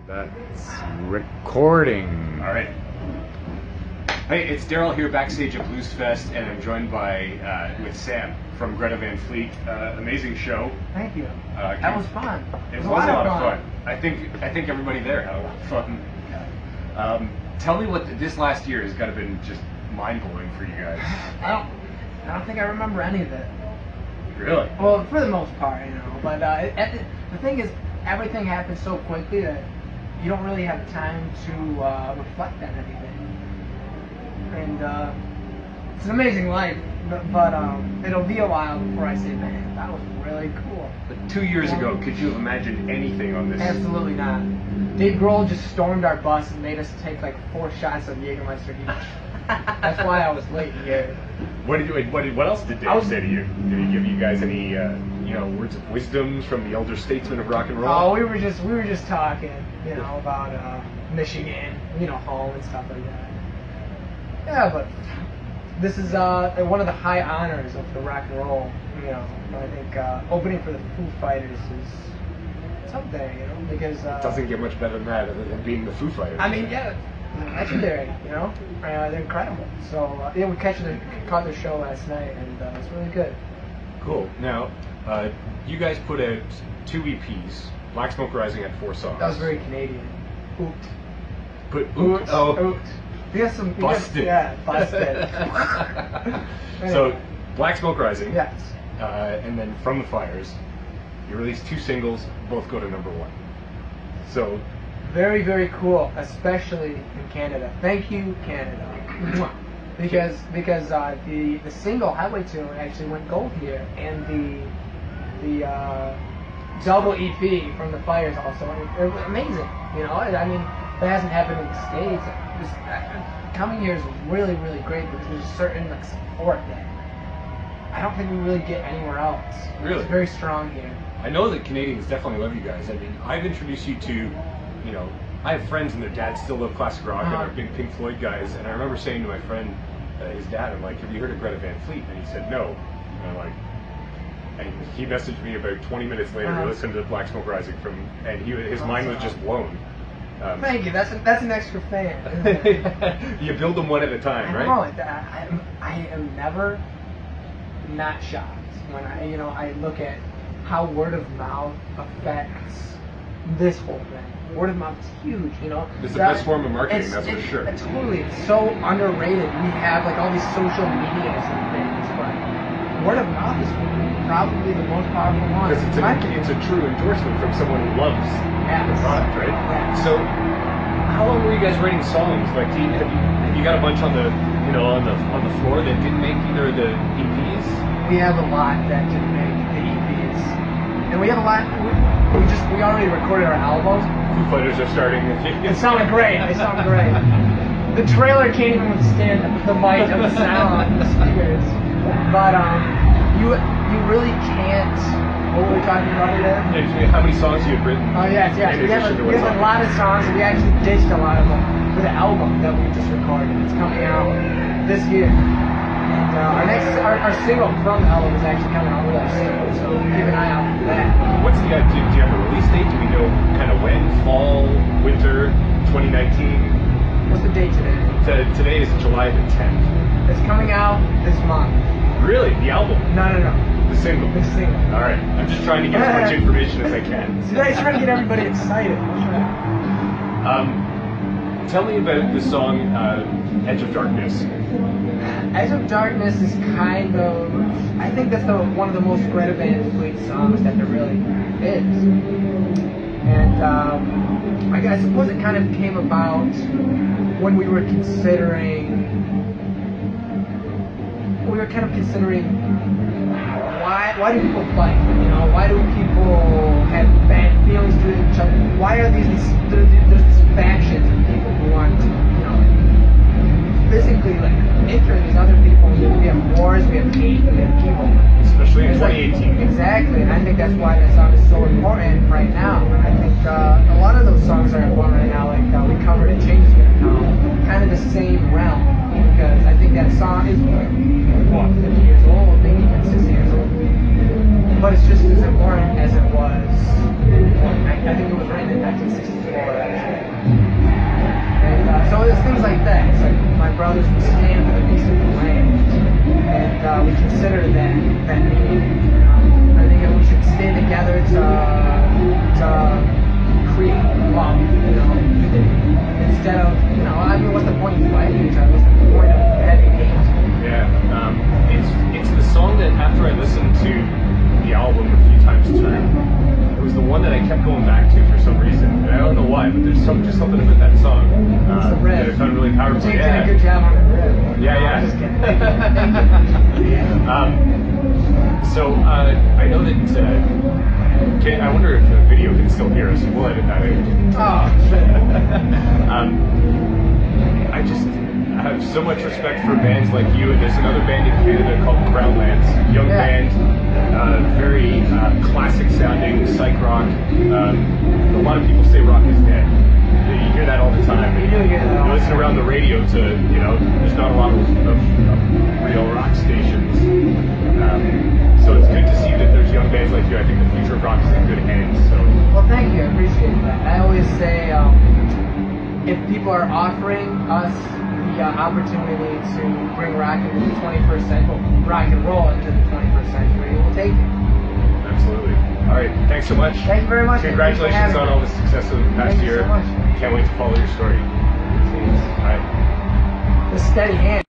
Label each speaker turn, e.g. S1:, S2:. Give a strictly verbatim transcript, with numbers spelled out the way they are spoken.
S1: That's recording.
S2: All right. Hey, it's Daryl here backstage at Blues Fest, and I'm joined by uh, with Sam from Greta Van Fleet. Uh, amazing show.
S3: Thank you.
S2: Uh,
S3: that was fun.
S2: It, it was, was a lot of fun. fun. I think I think everybody there had a lot of fun. Um, tell me what this last year has got to have been just mind blowing for you guys.
S3: I don't. I don't think I remember any of it.
S2: Really?
S3: Well, for the most part, you know. But uh, it, it, the thing is, everything happens so quickly that you don't really have time to uh, reflect on anything. And uh, it's an amazing life, but, but um, it'll be a while before I say, man, that was really cool.
S2: But two years ago, could you have imagined anything on this?
S3: Absolutely not. Dave Grohl just stormed our bus and made us take like four shots of Jägermeister each. That's why I was late here.
S2: What did you? What did? What else did Dave
S3: was,
S2: say to you? Did he give you guys any, uh, you know, words of wisdoms from the elder statesmen of rock and roll?
S3: Oh, we were just we were just talking, you know, about uh, Michigan, you know, home and stuff like that. Yeah, but this is uh, one of the high honors of the rock and roll. You know, I think uh, opening for the Foo Fighters is something, you know, because uh,
S2: it doesn't get much better than that, other than being the Foo Fighters.
S3: I mean, yeah. Legendary, you know, uh, they're incredible. So uh, yeah, we catch the caught the show last night, and uh, it's really good.
S2: Cool. Now, uh, you guys put out two E Ps. Black Smoke Rising had four songs.
S3: That was very Canadian. Oot.
S2: Put oot. Oh.
S3: Oot. You got some. You
S2: busted.
S3: Got, yeah, busted.
S2: Anyway. So, Black Smoke Rising.
S3: Yes.
S2: Uh, and then From the Fires, you released two singles, both go to number one. So.
S3: Very, very cool, especially in Canada. Thank you, Canada. Because because uh, the the single Highway Tune actually went gold here, and the the uh, double E P From the Fires also. It was amazing. You know, I mean, that hasn't happened in the States. This, uh, coming here is really, really great because there's a certain like support that I don't think we really get anywhere else.
S2: Really,
S3: it's very strong here.
S2: I know that Canadians definitely love you guys. I mean, I've introduced you to. You know, I have friends and their dads still love classic rock uh-huh. and are big Pink Floyd guys. And I remember saying to my friend, uh, his dad, I'm like, have you heard of Greta Van Fleet? And he said, no. And I'm like, and he messaged me about twenty minutes later uh-huh. to listen to Black Smoke Rising from, and he his oh, mind was just blown. Um,
S3: Thank you. That's a, that's an extra fan.
S2: You build them one at a time,
S3: I
S2: right?
S3: Know, I, I, I am never not shocked when I, you know, I look at how word of mouth affects this whole thing. Word of mouth is huge, you know.
S2: It's the that, best form of marketing, that's for
S3: it,
S2: sure.
S3: It, totally, it's so underrated. We have like all these social medias and things, but word of mouth is probably the most powerful one.
S2: Because it's, it's a true endorsement from someone who loves yes. the product, right?
S3: Yes.
S2: So, how long were you guys writing songs? Like, do you, have you have you got a bunch on the you know on the on the floor that didn't make either of the E Ps?
S3: We have a lot that didn't make the E Ps, and we have a lot. We, we just we already recorded our album.
S2: Foo Fighters are starting.
S3: It sounded great. They sound great. The trailer can't even withstand the might of the sound of the speakers. But um, you you really can't. What were we talking about today?
S2: How many songs you had written?
S3: Oh yes, yes. We have, a, we have a lot of songs. We actually ditched a lot of them for the album that we just recorded. It's coming out this year. And uh, our next, our, our single from the album is actually coming out really soon. So keep an eye out for that.
S2: What's the uh, do, do you have a release date? Do we know kind of when? Fall, winter, twenty nineteen?
S3: What's the date today?
S2: T- today is July the tenth.
S3: It's coming out this month.
S2: Really? The album?
S3: No, no, no.
S2: The single?
S3: The single.
S2: All right. I'm just trying to get as much information as I can.
S3: So I try to get everybody excited.
S2: Um, tell me about the song uh, Edge of Darkness.
S3: Edge of Darkness is kind of, I think that's the one of the most Greta Van Fleet songs that there really is. And um, I, I suppose it kind of came about when we were considering, we were kind of considering why why do people fight? You know, why do people have bad feelings to each other? Why are these, these there's these factions of people who want to, you know, physically like injure these other people? We have wars, we have hate, we have evil.
S2: Especially in twenty eighteen.
S3: Like, exactly, and I think that's why that song is so important right now. And I think uh, a lot of those songs are important right now, like uh, We Covered It, Change Is Gonna Come, kind of the same realm. Because I think that song is, what, fifty years old, maybe even sixty years old. But it's just as important as it was, well, I, I think it was written in nineteen sixty-four. that meaning. Um, I think that we should stay together to to create love, you know, instead of, you know, I mean, what's the point of fighting each other? What's the point of having hate?
S2: Yeah, um, it's it's the song that after I listened to the album a few times through, it was the one that I kept going back to for some reason, and I don't know why, but there's some just something about that song uh,
S3: It's the riff.
S2: that I found really powerful.
S3: Jake's
S2: Yeah,
S3: did a good job on the riff.
S2: yeah,
S3: No,
S2: yeah.
S3: I'm just kidding.
S2: um, so uh, I know that. Uh, can, I wonder if the video can still hear us. We'll edit that out.
S3: Oh, shit.
S2: um, I just have so much respect for bands like you, and there's another band in Canada called Groundlands, young
S3: Yeah.
S2: band, uh, very uh, classic sounding psych rock. Um, a lot of people say rock is dead. You hear that all the time.
S3: You do hear that all
S2: You
S3: the
S2: listen
S3: time.
S2: around the radio to, you know, there's not a lot of, of, of real rock stations. Um, so it's good to see that there's young bands like you. I think the future of rock is in good hands. So
S3: Well, thank you. I appreciate that. I always say, um, if people are offering us the uh, opportunity to bring rock into the twenty-first century, rock and roll into the twenty-first century, we'll take it.
S2: absolutely. All right. Thanks so much.
S3: Thank you very much.
S2: Congratulations
S3: Thank you for
S2: on
S3: having
S2: all
S3: me.
S2: the success of the past
S3: Thank you
S2: year.
S3: so much.
S2: Can't wait to follow your story. All right.
S3: The steady hand.